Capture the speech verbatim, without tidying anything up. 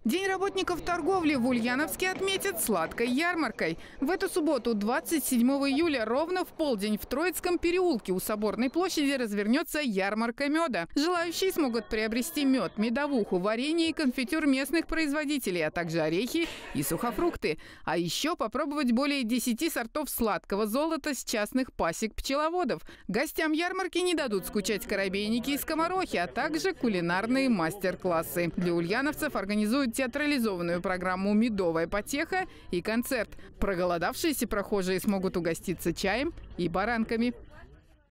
День работников торговли в Ульяновске отметят сладкой ярмаркой. В эту субботу, двадцать седьмого июля, ровно в полдень в Троицком переулке у Соборной площади развернется ярмарка меда. Желающие смогут приобрести мед, медовуху, варенье и конфитюр местных производителей, а также орехи и сухофрукты. А еще попробовать более десяти сортов сладкого золота с частных пасек пчеловодов. Гостям ярмарки не дадут скучать коробейники и скоморохи, а также кулинарные мастер-классы. Для ульяновцев организуют театрализованную программу «Медовая потеха» и концерт. Проголодавшиеся прохожие смогут угоститься чаем и баранками.